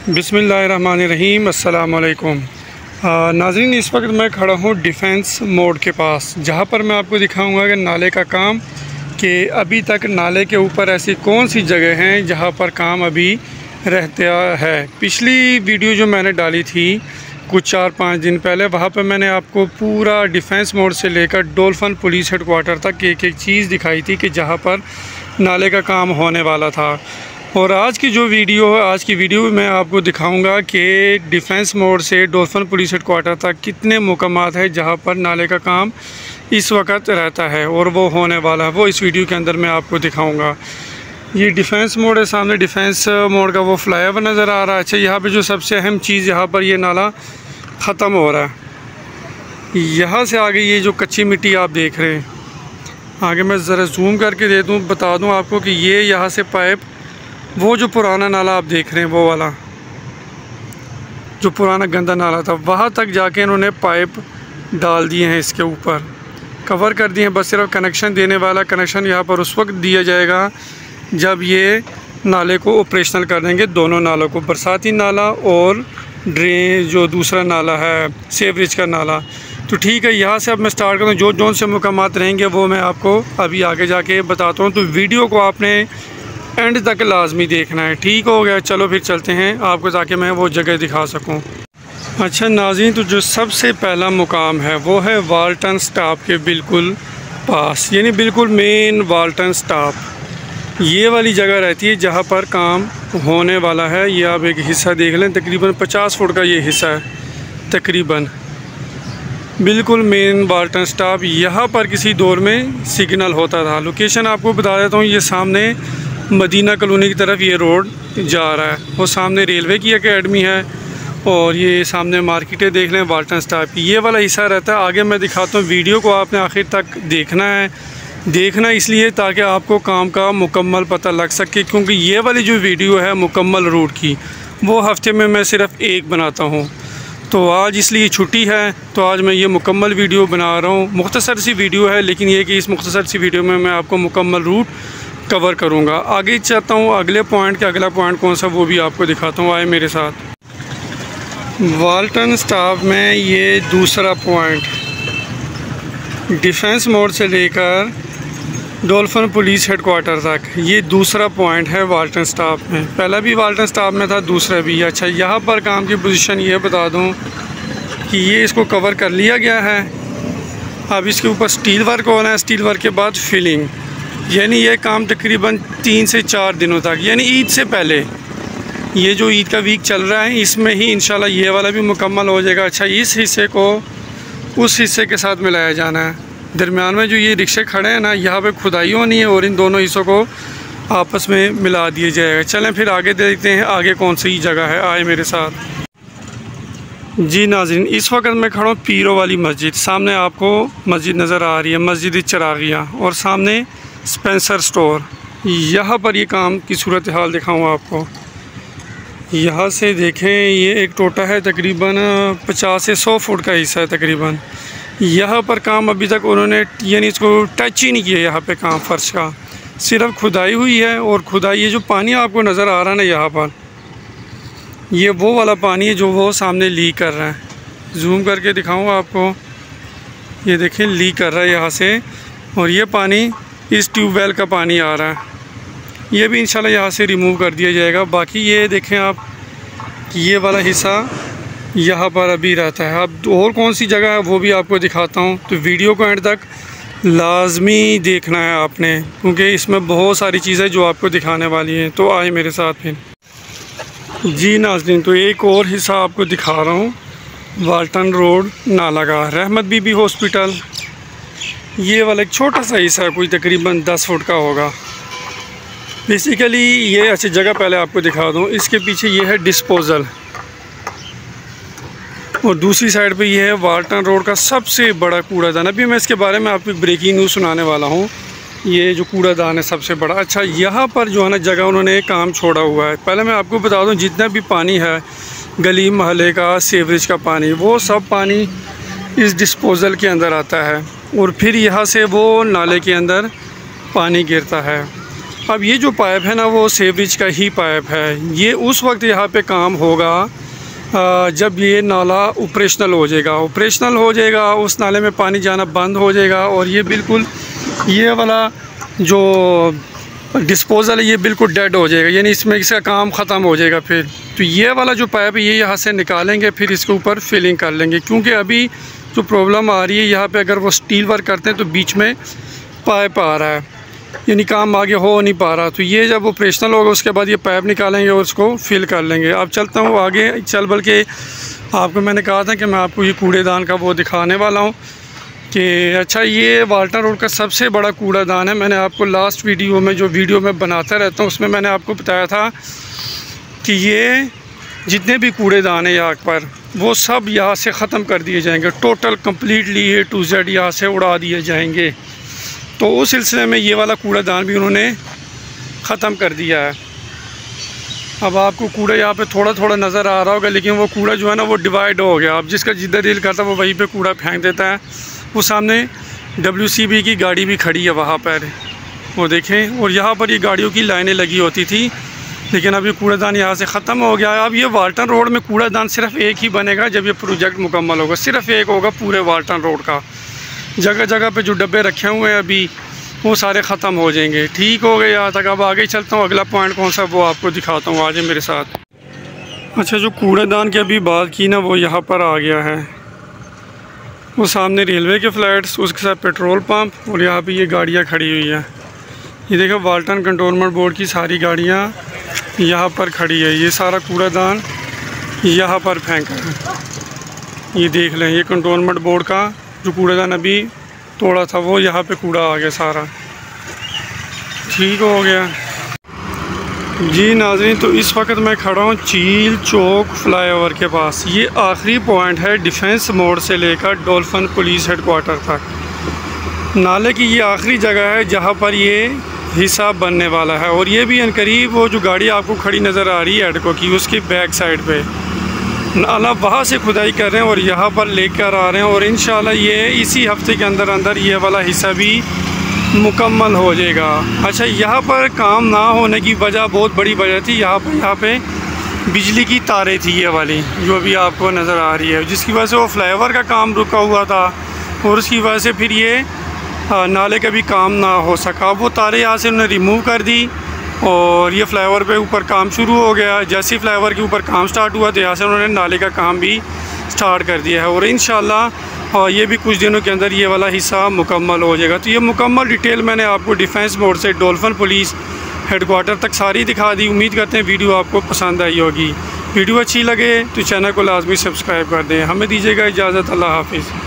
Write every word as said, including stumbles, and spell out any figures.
बिस्मिल्लाहिर्रहमानिर्रहीम अस्सलाम वालेकुम। नाज़रीन, इस वक्त मैं खड़ा हूँ डिफेंस मोड़ के पास, जहाँ पर मैं आपको दिखाऊंगा कि नाले का काम कि अभी तक नाले के ऊपर ऐसी कौन सी जगह हैं जहाँ पर काम अभी रहता है। पिछली वीडियो जो मैंने डाली थी कुछ चार पाँच दिन पहले, वहाँ पर मैंने आपको पूरा डिफेंस मोड़ से लेकर डॉल्फिन पुलिस हेडक्वार्टर तक एक एक चीज़ दिखाई थी कि जहाँ पर नाले का काम होने वाला था। और आज की जो वीडियो है, आज की वीडियो में आपको दिखाऊंगा कि डिफेंस मोड़ से डॉल्फिन पुलिस हेडक्वार्टर तक कितने मुकामात है जहां पर नाले का काम इस वक्त रहता है और वो होने वाला है। वो इस वीडियो के अंदर मैं आपको दिखाऊंगा। ये डिफेंस मोड़ है, सामने डिफेंस मोड़ का वो फ्लाईओवर नज़र आ रहा है। अच्छा, यहाँ पे जो सबसे अहम चीज़, यहाँ पर ये नाला ख़त्म हो रहा है। यहाँ से आगे ये जो कच्ची मिट्टी आप देख रहे हैं, आगे मैं ज़रा जूम करके दे दूँ, बता दूँ आपको कि ये यहाँ से पाइप, वो जो पुराना नाला आप देख रहे हैं, वो वाला जो पुराना गंदा नाला था, वहाँ तक जाके इन्होंने पाइप डाल दिए हैं, इसके ऊपर कवर कर दिए हैं। बस सिर्फ कनेक्शन देने वाला कनेक्शन यहाँ पर उस वक्त दिया जाएगा जब ये नाले को ऑपरेशनल कर देंगे, दोनों नालों को, बरसाती नाला और ड्रेन जो दूसरा नाला है सेवरेज का नाला। तो ठीक है, यहाँ से अब मैं स्टार्ट करता हूँ। जो जो से मुकामात रहेंगे वो मैं आपको अभी आगे जाके बताता हूँ। तो वीडियो को आपने एंड तक लाजमी देखना है, ठीक हो गया। चलो फिर चलते हैं आपको, ताकि मैं वो जगह दिखा सकूं। अच्छा नाज़रीन, तो जो सबसे पहला मुकाम है वो है वाल्टन स्टॉप के बिल्कुल पास, यानी बिल्कुल मेन वाल्टन स्टॉप। ये वाली जगह रहती है जहां पर काम होने वाला है। ये आप एक हिस्सा देख लें, तकरीबन पचास फुट का ये हिस्सा है तकरीबन, बिल्कुल मेन वाल्टन स्टॉप। यहाँ पर किसी दौर में सिग्नल होता था। लोकेशन आपको बता देता हूँ, ये सामने मदीना कॉलोनी की तरफ ये रोड जा रहा है, वो सामने रेलवे की एकेडमी है और ये सामने मार्केटें देख लें वाल्टन स्टॉप की। ये वाला हिस्सा रहता है। आगे मैं दिखाता हूँ, वीडियो को आपने आखिर तक देखना है। देखना इसलिए ताकि आपको काम का मुकम्मल पता लग सके, क्योंकि ये वाली जो वीडियो है मुकम्मल रूट की, वो हफ्ते में मैं सिर्फ़ एक बनाता हूँ। तो आज इसलिए छुट्टी है, तो आज मैं ये मुकम्मल वीडियो बना रहा हूँ। मुख्तसर सी वीडियो है, लेकिन ये कि इस मुख्तसर सी वीडियो में मैं आपको मुकम्मल रूट कवर करूँगा। आगे चाहता हूँ अगले पॉइंट के, अगला पॉइंट कौन सा वो भी आपको दिखाता हूँ। आए मेरे साथ। वाल्टन स्टॉप में ये दूसरा पॉइंट, डिफेंस मोड़ से लेकर डॉल्फिन पुलिस हेडक्वार्टर तक, ये दूसरा पॉइंट है वाल्टन स्टॉप में। पहला भी वाल्टन स्टॉप में था, दूसरा भी। अच्छा, यहाँ पर काम की पोजीशन ये बता दूँ कि ये इसको कवर कर लिया गया है। अब इसके ऊपर स्टील वर्क होना है, स्टील वर्क के बाद फिलिंग, यानी ये काम तकरीबन तीन से चार दिनों तक, यानी ईद से पहले, ये जो ईद का वीक चल रहा है इसमें ही इंशाल्लाह ये वाला भी मुकम्मल हो जाएगा। अच्छा, इस हिस्से को उस हिस्से के साथ मिलाया जाना है। दरमियान में जो ये रिक्शे खड़े हैं ना, यहाँ पे खुदाई होनी है और इन दोनों हिस्सों को आपस में मिला दिया जाएगा। चलें फिर आगे देखते हैं आगे कौन सी जगह है। आए मेरे साथ। जी नाज़रीन, इस वक्त मैं खड़ा हूँ पीरों वाली मस्जिद। सामने आपको मस्जिद नज़र आ रही है, मस्जिद चिरागिया, और सामने स्पेंसर स्टोर। यहाँ पर ये काम की सूरत हाल दिखाऊँ आपको। यहाँ से देखें, ये एक टोटा है, तकरीबन पचास से सौ फुट का हिस्सा है तकरीबन। यहाँ पर काम अभी तक उन्होंने यानी इसको टच ही नहीं किया। यहाँ पे काम फर्श का सिर्फ खुदाई हुई है, और खुदाई, ये जो पानी आपको नज़र आ रहा है ना यहाँ पर, ये वो वाला पानी है जो वो सामने लीक कर रहा है। जूम करके दिखाऊँ आपको, ये देखें लीक कर रहा है यहाँ से, और ये पानी इस ट्यूबवेल का पानी आ रहा है। ये भी इंशाल्लाह यहाँ से रिमूव कर दिया जाएगा। बाकी ये देखें आप, ये वाला हिस्सा यहाँ पर अभी रहता है। अब और कौन सी जगह है वो भी आपको दिखाता हूँ। तो वीडियो को एंड तक लाजमी देखना है आपने, क्योंकि इसमें बहुत सारी चीज़ें जो आपको दिखाने वाली हैं। तो आए मेरे साथ फिर। जी नाज़रीन, तो एक और हिस्सा आपको दिखा रहा हूँ, वाल्टन रोड नाला का, रहमत बीबी हॉस्पिटल। ये वाला एक छोटा सा हिस्सा है, कोई तकरीबन दस फुट का होगा बेसिकली ये। अच्छी जगह पहले आपको दिखा दूँ, इसके पीछे ये है डिस्पोज़ल, और दूसरी साइड पे ये है वाल्टन रोड का सबसे बड़ा कूड़ादान। अभी मैं इसके बारे में आपको ब्रेकिंग न्यूज़ सुनाने वाला हूँ। ये जो कूड़ादान है सबसे बड़ा। अच्छा, यहाँ पर जो है ना जगह उन्होंने काम छोड़ा हुआ है। पहले मैं आपको बता दूँ, जितना भी पानी है गली महल्ले का, सीवरेज का पानी, वो सब पानी इस डिस्पोज़ल के अंदर आता है, और फिर यहाँ से वो नाले के अंदर पानी गिरता है। अब ये जो पाइप है ना वो सीवरेज का ही पाइप है। ये उस वक्त यहाँ पे काम होगा जब ये नाला ऑपरेशनल हो जाएगा। ऑपरेशनल हो जाएगा, उस नाले में पानी जाना बंद हो जाएगा और ये बिल्कुल ये वाला जो डिस्पोज़ल है ये बिल्कुल डेड हो जाएगा, यानी इसमें इसका काम ख़त्म हो जाएगा। फिर तो ये वाला जो पाइप है ये यहाँ से निकालेंगे, फिर इसके ऊपर फिलिंग कर लेंगे, क्योंकि अभी जो प्रॉब्लम आ रही है यहाँ पे अगर वो स्टील वर्क करते हैं तो बीच में पाइप आ रहा है, यानी काम आगे हो नहीं पा रहा। तो ये जब ऑपरेशनल होगा उसके बाद ये पाइप निकालेंगे और उसको फिल कर लेंगे। अब चलता हूँ आगे, चल बल्कि आपको मैंने कहा था कि मैं आपको ये कूड़ेदान का वो दिखाने वाला हूँ कि अच्छा ये वाल्टन रोड का सबसे बड़ा कूड़ादान है। मैंने आपको लास्ट वीडियो में जो वीडियो मैं बनाता रहता हूँ उसमें मैंने आपको बताया था कि ये जितने भी कूड़ेदान हैं यहाँ पर वो सब यहाँ से ख़त्म कर दिए जाएंगे, total completely A to Z यहाँ से उड़ा दिए जाएंगे। तो उस सिलसिले में ये वाला कूड़ादान भी उन्होंने ख़त्म कर दिया है। अब आपको कूड़ा यहाँ पे थोड़ा थोड़ा नज़र आ रहा होगा, लेकिन वो कूड़ा जो है ना वो डिवाइड हो गया। अब जिसका जितना दिल करता है वो वहीं पे कूड़ा फेंक देता है। वो सामने डब्ल्यू सी बी की गाड़ी भी खड़ी है वहाँ पर, वो देखें। और यहाँ पर ये गाड़ियों की लाइनें लगी होती थी, लेकिन अब ये कूड़ादान यहाँ से ख़त्म हो गया है। अब ये वाल्टन रोड में कूड़ादान सिर्फ एक ही बनेगा जब ये प्रोजेक्ट मुकम्मल होगा, सिर्फ एक होगा पूरे वाल्टन रोड का। जगह जगह पे जो डब्बे रखे हुए हैं अभी वो सारे ख़त्म हो जाएंगे। ठीक हो गए यहाँ तक। अब आगे चलता हूँ, अगला पॉइंट कौन सा वो आपको दिखाता हूँ, आज मेरे साथ। अच्छा, जो कूड़ेदान की अभी बात की ना वो यहाँ पर आ गया है। वो सामने रेलवे के फ्लैट्स, उसके साथ पेट्रोल पंप, और यहाँ पे ये गाड़ियाँ खड़ी हुई हैं। ये देखो वाल्टन कंटोनमेंट बोर्ड की सारी गाड़ियाँ यहाँ पर खड़ी है। ये सारा कूड़ादान यहाँ पर फेंका है। ये देख लें, ये कंटोनमेंट बोर्ड का जो कूड़ादान अभी तोड़ा था वो यहाँ पे कूड़ा आ गया सारा। ठीक हो गया जी नाज़रीन। तो इस वक्त मैं खड़ा हूँ चील चौक फ्लाईओवर के पास। ये आखिरी पॉइंट है डिफेंस मोड़ से लेकर डॉल्फिन पुलिस हेडक्वार्टर तक। नाले की ये आखिरी जगह है जहाँ पर ये हिस्सा बनने वाला है। और ये भी अनकरीब वो जो गाड़ी आपको खड़ी नज़र आ रही है एडको की, उसकी बैक साइड पे नाला वहाँ से खुदाई कर रहे हैं और यहाँ पर लेकर आ रहे हैं। और इंशाल्लाह ये इसी हफ्ते के अंदर अंदर ये वाला हिस्सा भी मुकम्मल हो जाएगा। अच्छा, यहाँ पर काम ना होने की वजह बहुत बड़ी वजह थी। यहाँ पर यहाँ पे बिजली की तारें थी ये वाली जो अभी आपको नज़र आ रही है, जिसकी वजह से वो फ्लाईओवर का काम रुका हुआ था और उसकी वजह से फिर ये नाले का भी काम ना हो सका। वो तारें यहाँ से उन्होंने रिमूव कर दी और ये फ्लाईओवर पे ऊपर काम शुरू हो गया। जैसे ही फ्लाईओवर के ऊपर काम स्टार्ट हुआ तो यहाँ से उन्होंने नाले का काम भी स्टार्ट कर दिया है। और इंशाल्लाह ये भी कुछ दिनों के अंदर ये वाला हिस्सा मुकम्मल हो जाएगा। तो ये मुकम्मल डिटेल मैंने आपको डिफेंस मोड़ से डॉल्फिन पुलिस हेडक्वार्टर तक सारी दिखा दी। उम्मीद करते हैं वीडियो आपको पसंद आई होगी। वीडियो अच्छी लगे तो चैनल को लाजमी सब्सक्राइब कर दें। हमें दीजिएगा इजाज़त। अल्लाह हाफिज़।